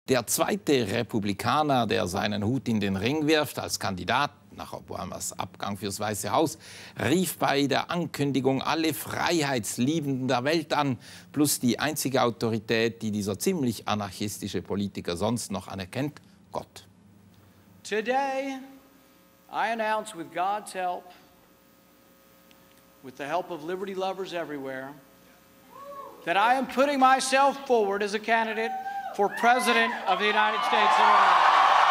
Der zweite Republikaner, der seinen Hut in den Ring wirft als Kandidat nach Obamas Abgang fürs Weiße Haus, rief bei der Ankündigung alle Freiheitsliebenden der Welt an, plus die einzige Autorität, die dieser ziemlich anarchistische Politiker sonst noch anerkennt, Gott. Today, I announce with God's help, with the help of liberty lovers everywhere, that I am putting myself forward as a candidate for President of the United States of America.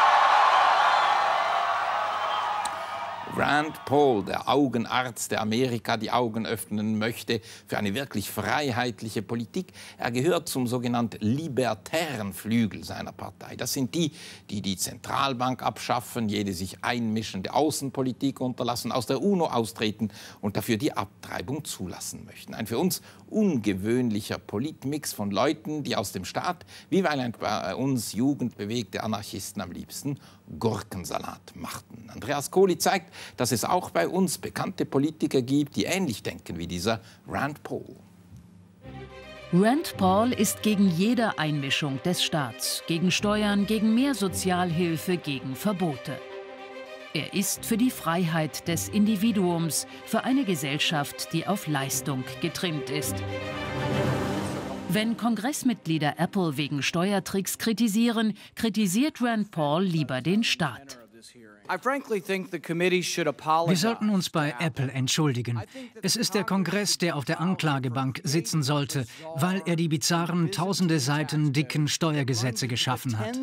Rand Paul, der Augenarzt, der Amerika die Augen öffnen möchte für eine wirklich freiheitliche Politik. Er gehört zum sogenannten libertären Flügel seiner Partei. Das sind die, die die Zentralbank abschaffen, jede sich einmischende Außenpolitik unterlassen, aus der UNO austreten und dafür die Abtreibung zulassen möchten. Ein für uns ungewöhnlicher Politmix von Leuten, die aus dem Staat, wie bei uns jugendbewegte Anarchisten am liebsten, Gurkensalat machten. Andreas Kohli zeigt, dass es auch bei uns bekannte Politiker gibt, die ähnlich denken wie dieser Rand Paul. Rand Paul ist gegen jede Einmischung des Staats, gegen Steuern, gegen mehr Sozialhilfe, gegen Verbote. Er ist für die Freiheit des Individuums, für eine Gesellschaft, die auf Leistung getrimmt ist. Wenn Kongressmitglieder Apple wegen Steuertricks kritisieren, kritisiert Rand Paul lieber den Staat. Wir sollten uns bei Apple entschuldigen. Es ist der Kongress, der auf der Anklagebank sitzen sollte, weil er die bizarren, tausende Seiten dicken Steuergesetze geschaffen hat.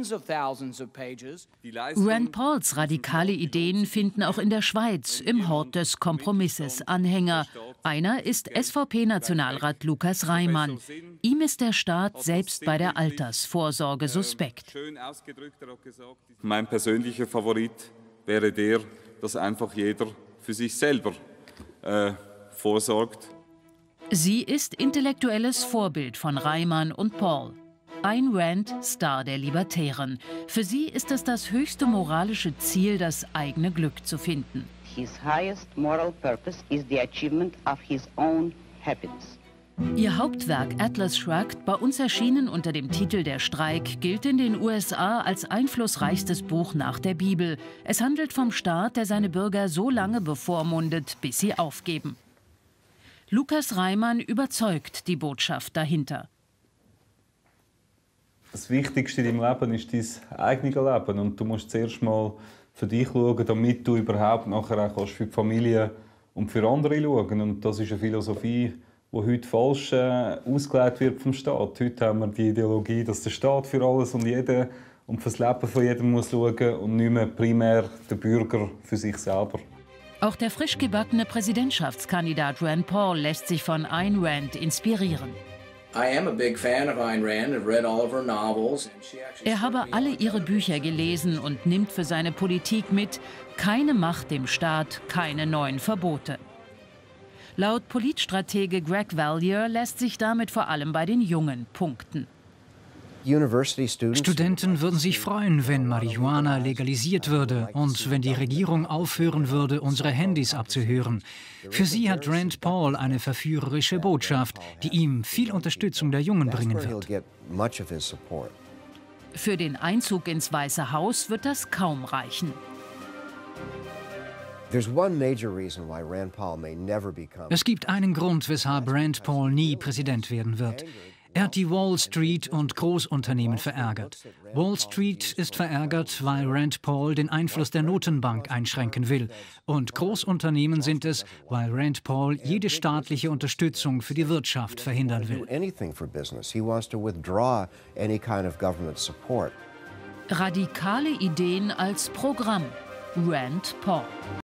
Rand Pauls radikale Ideen finden auch in der Schweiz im Hort des Kompromisses Anhänger. Einer ist SVP-Nationalrat Lukas Reimann. Ihm ist der Staat selbst bei der Altersvorsorge suspekt. Mein persönlicher Favorit wäre der, dass einfach jeder für sich selber vorsorgt. Sie ist intellektuelles Vorbild von Reimann und Paul. Ayn Rand, Star der Libertären. Für sie ist es das höchste moralische Ziel, das eigene Glück zu finden. His highest moral purpose is the achievement of his own happiness. Ihr Hauptwerk Atlas Shrugged, bei uns erschienen unter dem Titel Der Streik, gilt in den USA als einflussreichstes Buch nach der Bibel. Es handelt vom Staat, der seine Bürger so lange bevormundet, bis sie aufgeben. Lukas Reimann überzeugt die Botschaft dahinter. Das Wichtigste in deinem Leben ist dein eigenes Leben. Und du musst zuerst mal für dich schauen, damit du überhaupt nachher auch für die Familie und für andere schauen. Und das ist eine Philosophie, die heute falsch ausgelegt wird vom Staat. Heute haben wir die Ideologie, dass der Staat für alles und jeden und für das Leben von jedem muss schauen und nicht mehr primär der Bürger für sich selber. Auch der frisch gebackene Präsidentschaftskandidat Rand Paul lässt sich von Ayn Rand inspirieren. Er habe alle ihre Bücher gelesen und nimmt für seine Politik mit: keine Macht dem Staat, keine neuen Verbote. Laut Politstratege Greg Valliere lässt sich damit vor allem bei den Jungen punkten. Studenten würden sich freuen, wenn Marihuana legalisiert würde und wenn die Regierung aufhören würde, unsere Handys abzuhören. Für sie hat Rand Paul eine verführerische Botschaft, die ihm viel Unterstützung der Jungen bringen wird. Für den Einzug ins Weiße Haus wird das kaum reichen. Es gibt einen Grund, weshalb Rand Paul nie Präsident werden wird. Er hat die Wall Street und Großunternehmen verärgert. Wall Street ist verärgert, weil Rand Paul den Einfluss der Notenbank einschränken will. Und Großunternehmen sind es, weil Rand Paul jede staatliche Unterstützung für die Wirtschaft verhindern will. Radikale Ideen als Programm. Rand Paul.